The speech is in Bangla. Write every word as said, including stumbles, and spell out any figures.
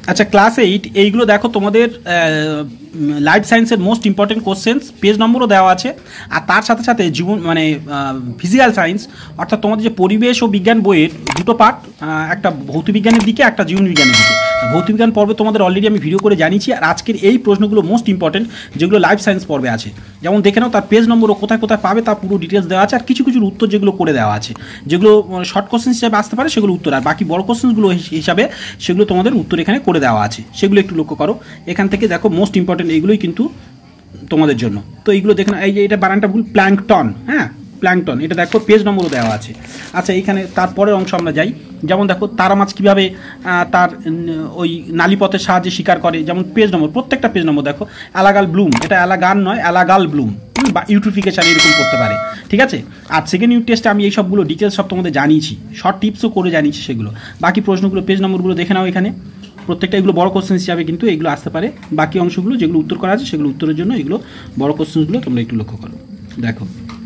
আচ্ছা ক্লাস এইট এইগুলো দেখো তোমাদের লাইফ সায়েন্সের মোস্ট ইম্পর্টেন্ট কোশ্চেন্স, পেজ নম্বরও দেওয়া আছে। আর তার সাথে সাথে জীবন মানে ফিজিক্যাল সায়েন্স অর্থাৎ তোমাদের যে পরিবেশ ও বিজ্ঞান বইয়ের দুটো পার্ট, একটা ভৌতবিজ্ঞানের দিকে একটা জীবন বিজ্ঞানের দিকে। ভৌতবিজ্ঞান পর্বে তোমাদের অলরেডি আমি ভিডিও করে জানিয়েছি। আর আজকের এই প্রশ্নগুলো মোস্ট ইম্পর্টেন্ট যেগুলো লাইফ সায়েন্স পর্বে আছে, যেমন দেখে নাও তার পেজ নম্বরও কোথায় কোথায় পাবে তার পুরো ডিটেলস দেওয়া আছে। আর কিছু কিছুর উত্তর যেগুলো করে দেওয়া আছে, যেগুলো শর্ট কোশ্চেন হিসাবে আসতে পারে সেগুলো উত্তর, আর বাকি বড় কোশ্চেনগুলো হিসাবে সেগুলো তোমাদের উত্তর এখানে করে দেওয়া আছে, সেগুলো একটু লক্ষ্য করো। এখান থেকে দেখো মোস্ট ইম্পর্টেন্ট এইগুলোই কিন্তু তোমাদের জন্য। তো এইগুলো দেখে না, এই যে এটা বানানটা ভুল, প্ল্যাঙ্কটন, হ্যাঁ প্ল্যাঙ্কটন, এটা দেখো পেজ নম্বরও দেওয়া আছে। আচ্ছা এইখানে তারপরের অংশ আমরা যাই, যেমন দেখো তারা মাছ কীভাবে তার ওই নালীপথের সাহায্যে শিকার করে, যেমন পেজ নম্বর, প্রত্যেকটা পেজ নম্বর দেখো। অ্যালাগাল ব্লুম, এটা অ্যালাগান নয় অ্যালাগাল ব্লুম বা ইউট্রিফিকেশন এরকম করতে পারে, ঠিক আছে। আর সেকেন্ড ইউনিট টেস্টে আমি এই সবগুলো ডিটেলস সব তোমাদের জানিয়েছি, শর্ট টিপসও করে জানিয়েছি সেগুলো। বাকি প্রশ্নগুলো পেজ নম্বরগুলো দেখে নাও এখানে, প্রত্যেকটা এগুলো বড় কোশ্চেন হিসাবে কিন্তু এগুলো আসতে পারে। বাকি অংশগুলো যেগুলো উত্তর করা আছে সেগুলো উত্তরের জন্য এগুলো বড় কোশ্চেনগুলো তোমরা একটু লক্ষ্য করো। দেখো